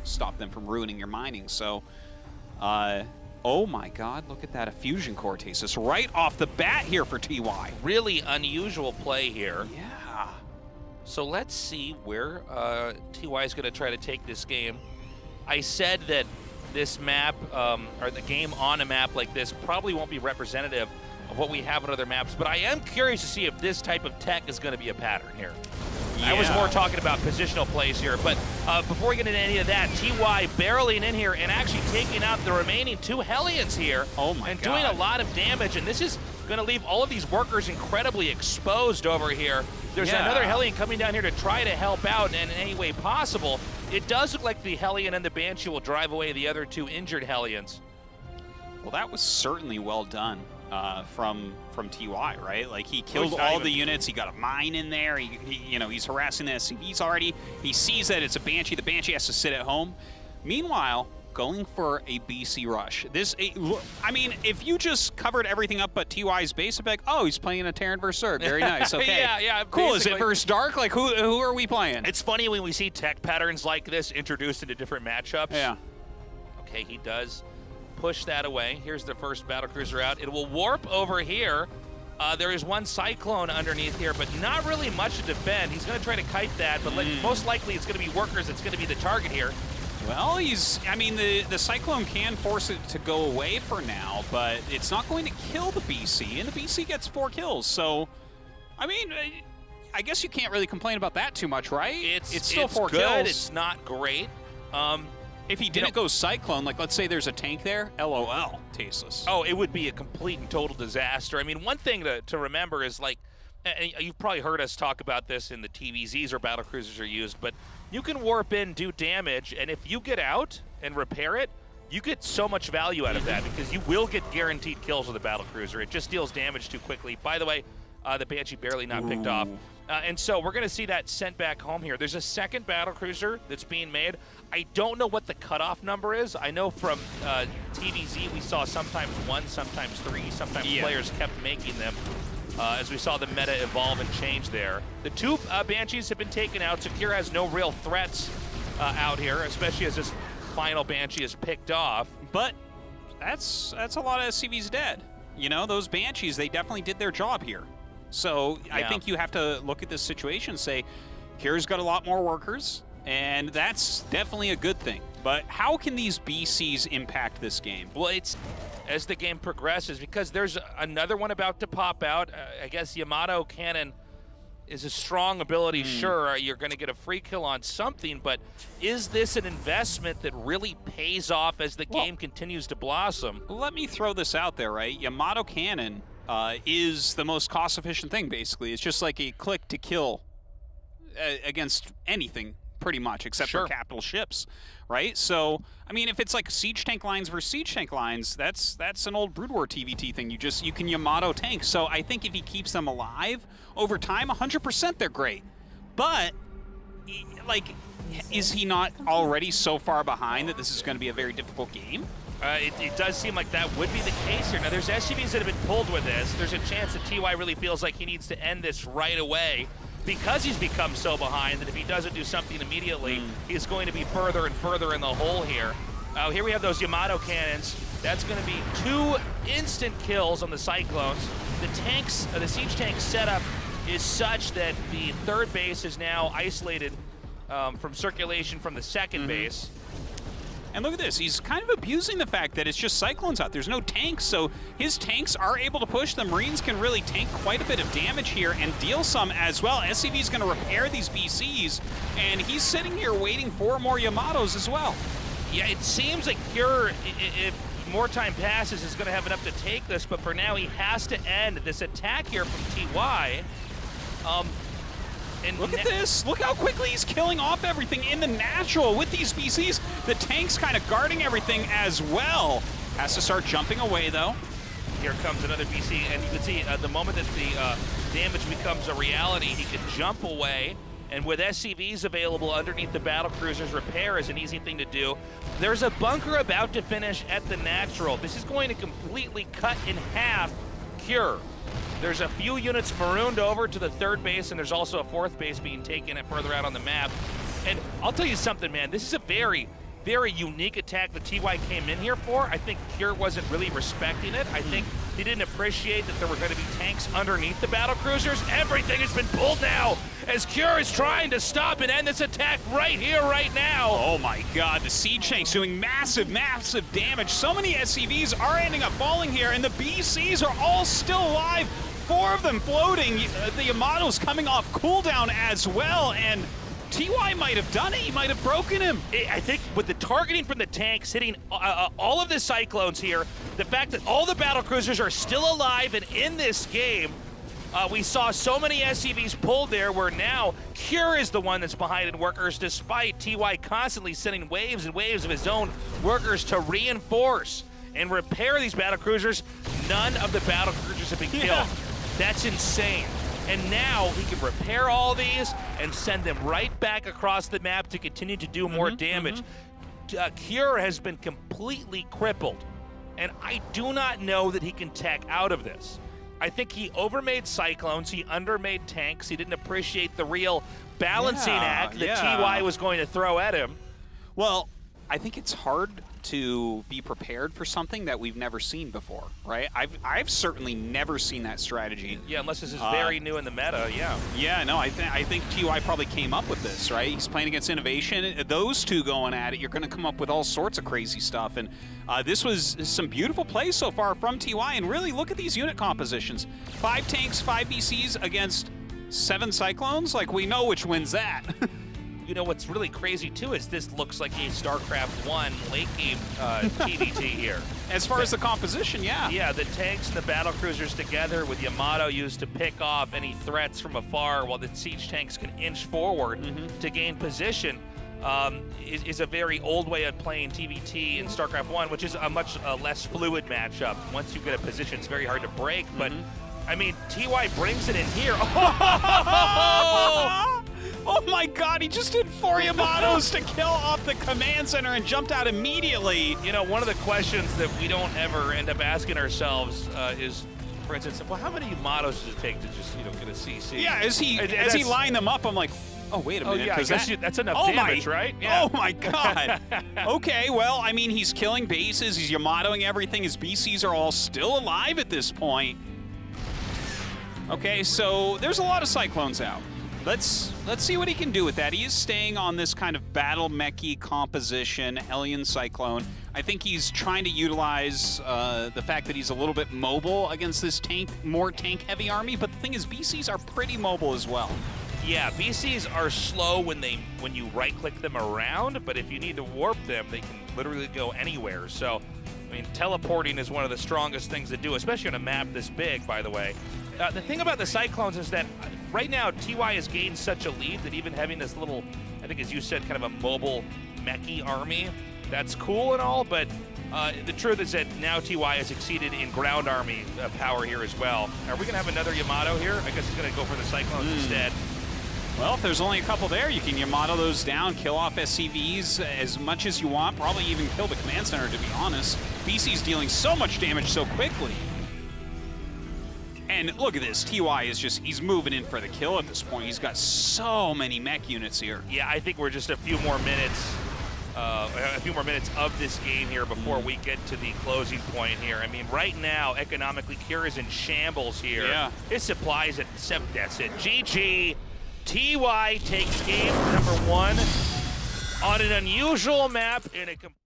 stop them from ruining your mining. So, oh my God, look at that, a fusion core Tasis right off the bat here for TY. Really unusual play here. Yeah. So let's see where TY is going to try to take this game. I said that this map, or the game on a map like this, probably won't be representative of what we have on other maps, but I am curious to see if this type of tech is going to be a pattern here. Yeah. I was more talking about positional plays here, but before we get into any of that, TY barreling in here and actually taking out the remaining 2 Hellions here. Oh my and God. doing a lot of damage, and this is going to leave all of these workers incredibly exposed over here. There's another Hellion coming down here to try to help out in any way possible. It does look like the Hellion and the Banshee will drive away the other 2 injured Hellions. Well, that was certainly well done from TY, right? Like, he killed all the units. He got a mine in there. You know, he's harassing the SCVs already. He sees that it's a Banshee. The Banshee has to sit at home. Meanwhile, going for a BC rush. I mean, if you just covered everything up but TY's base, I'd be like, oh, he's playing a Terran versus Zerg. Very nice. Okay. yeah. Cool. Is it versus Dark? Like, who are we playing? It's funny when we see tech patterns like this introduced into different matchups. Yeah. Okay, he does push that away. Here's the first battlecruiser out. It will warp over here. There is 1 Cyclone underneath here, but not really much to defend. He's going to try to kite that, but most likely it's going to be workers that's going to be the target here. Well, I mean, the Cyclone can force it to go away for now, but it's not going to kill the BC, and the BC gets 4 kills. So, I mean, I guess you can't really complain about that too much, right? It's still 4 good. kills. It's not great. If he didn't go Cyclone, like, let's say there's a tank there, LOL, tasteless. Oh, it would be a complete and total disaster. I mean, one thing to remember is, like, and you've probably heard us talk about this in the TVZs where battlecruisers are used, but you can warp in, do damage, and if you get out and repair it, you get so much value out of that because you will get guaranteed kills with a battlecruiser. It just deals damage too quickly. By the way, the Banshee barely not picked off. And so we're going to see that sent back home here. There's a second battlecruiser that's being made. I don't know what the cutoff number is. I know from TVZ we saw sometimes 1, sometimes 3, sometimes players kept making them as we saw the meta evolve and change there. The 2 Banshees have been taken out. Secure has no real threats out here, especially as this final Banshee is picked off. But that's a lot of SCVs dead. You know, those Banshees, they definitely did their job here. So I think you have to look at this situation and say, Kira's got a lot more workers, and that's definitely a good thing. But how can these BCs impact this game? Well, it's as the game progresses, because there's another one about to pop out. I guess Yamato Cannon is a strong ability. Sure, you're going to get a free kill on something, but is this an investment that really pays off as the game continues to blossom? Let me throw this out there, right? Yamato Cannon is the most cost-efficient thing, basically. It's just like a click to kill against anything, pretty much, except for capital ships, right? So, I mean, if it's like siege tank lines versus siege tank lines, that's an old Brood War TVT thing. You can Yamato tank. So I think if he keeps them alive over time, 100% they're great. But, like, is he not already so far behind that this is going to be a very difficult game? It does seem like that would be the case here. Now, there's SCVs that have been pulled with this. There's a chance that TY really feels like he needs to end this right away because he's become so behind that if he doesn't do something immediately, he's going to be further and further in the hole here. Here we have those Yamato cannons. That's going to be 2 instant kills on the Cyclones. The tanks, the siege tank setup is such that the 3rd base is now isolated from circulation from the 2nd base. And look at this, he's kind of abusing the fact that it's just Cyclones out. There's no tanks, so his tanks are able to push. The Marines can really tank quite a bit of damage here and deal some as well. SCV's gonna repair these BCs, and he's sitting here waiting for more Yamatos as well. Yeah, it seems like Cure, if more time passes, is gonna have enough to take this, but for now he has to end this attack here from TY. And look at this. Look how quickly he's killing off everything in the natural with these BCs. The tank's kind of guarding everything as well. Has to start jumping away, though. Here comes another BC, and you can see at the moment that the damage becomes a reality, he can jump away. And with SCVs available underneath the battlecruisers, repair is an easy thing to do. There's a bunker about to finish at the natural. This is going to completely cut in half Cure. There's a few units marooned over to the 3rd base, and there's also a 4th base being taken further out on the map. And I'll tell you something, man, this is a very very unique attack that TY came in here for. I think Cure wasn't really respecting it. I think he didn't appreciate that there were going to be tanks underneath the battlecruisers. Everything has been pulled now as Cure is trying to stop and end this attack right here, right now. Oh my God, the siege tanks doing massive, massive damage. So many SCVs are ending up falling here, and the BCs are all still alive. 4 of them floating. The Yamato's coming off cooldown as well, and TY might have done it. He might have broken him. I think with the targeting from the tanks hitting all of the Cyclones here, the fact that all the battlecruisers are still alive and in this game, we saw so many SCVs pulled there where now Cure is the one that's behind in workers, despite TY constantly sending waves and waves of his own workers to reinforce and repair these battlecruisers. None of the battlecruisers have been killed. That's insane. And now he can repair all these and send them right back across the map to continue to do more damage. Cure has been completely crippled, and I do not know that he can tech out of this. I think he overmade Cyclones, he undermade tanks, he didn't appreciate the real balancing act that TY was going to throw at him. Well, I think it's hard to be prepared for something that we've never seen before, right? I've certainly never seen that strategy. Yeah, unless this is very new in the meta, Yeah, no, I think TY probably came up with this, right? He's playing against Innovation. Those two going at it, you're going to come up with all sorts of crazy stuff. And this was some beautiful plays so far from TY. And really, look at these unit compositions. 5 tanks, 5 BCs against 7 Cyclones. Like, we know which wins that. You know, what's really crazy, too, is this looks like a StarCraft 1 late game TDT here. As far as the composition, Yeah, the tanks and the battlecruisers together with Yamato used to pick off any threats from afar while the siege tanks can inch forward to gain position is a very old way of playing TVT in StarCraft 1, which is a much less fluid matchup. Once you get a position, it's very hard to break, but, I mean, TY brings it in here. Oh my God, he just did 4 Yamatos to kill off the command center and jumped out immediately. You know, one of the questions that we don't ever end up asking ourselves is, for instance, well, how many Yamatos does it take to just, you know, get a CC? Yeah, as he lined them up, I'm like, oh, wait a minute. Oh, yeah, that's enough damage, right? Yeah. Oh my God. Okay, well, I mean, he's killing bases, he's Yamatoing everything, his BCs are all still alive at this point. Okay, so there's a lot of Cyclones out. Let's see what he can do with that. He is staying on this kind of battle mechy composition, Hellion Cyclone. I think he's trying to utilize the fact that he's a little bit mobile against this more tank-heavy army, but the thing is, BCs are pretty mobile as well. Yeah, BCs are slow when you right-click them around, but if you need to warp them, they can literally go anywhere. So, I mean, teleporting is one of the strongest things to do, especially on a map this big, by the way. The thing about the Cyclones is that right now, TY has gained such a lead that even having this little, I think as you said, kind of a mobile mechy army, that's cool and all, but the truth is that now TY has succeeded in ground army power here as well. Are we going to have another Yamato here? I guess he's going to go for the Cyclones instead. Well, if there's only a couple there, you can Yamato those down, kill off SCVs as much as you want, probably even kill the command center, to be honest. BC's dealing so much damage so quickly. And look at this, TY is just, he's moving in for the kill at this point. He's got so many mech units here. Yeah, I think we're just a few more minutes of this game here before we get to the closing point here. I mean, right now, economically, Cure is in shambles here. Yeah. His supplies at, that's it. GG. TY takes game number 1 on an unusual map in a